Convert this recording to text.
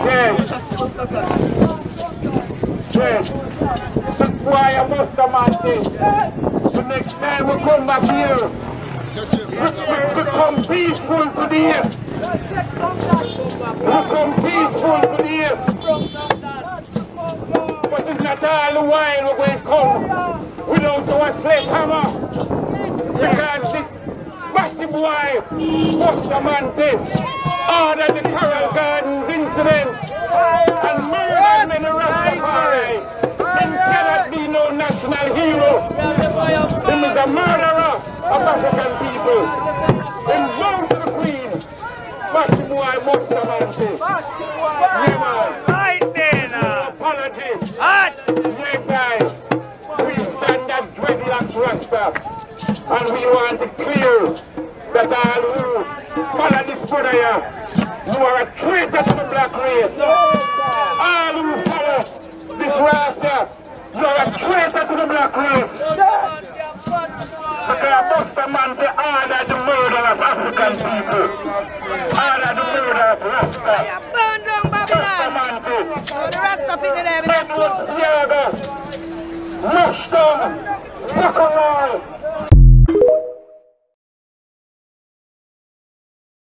Yes. Yes. That's why I must have man this. The next time we come back here, we become peaceful today. We become peaceful today. But it's not all the while we're going to come without our sledgehammer. Because this batty boy, Bustamante, ordered the Carroll Gardens incident and murdered many Rastafari. He cannot be no national hero. He is a murderer of African people. He belongs to the Queen. Batty boy, Bustamante. Yeah, man. Right there now. No apology. Hot. Yes, guys. We stand as dreadlocks Rasta. And we want to clear that all who follow this brother here, you are a traitor to the black race. All who follow this Rasta, you are a traitor to the black race. Because Bustamante ordered the murder of African people. Ordered the murder of Rasta. Burn down Babylon. Bustamante. The Rasta fit in there. Edward Thiago. Rush down. Buckalore.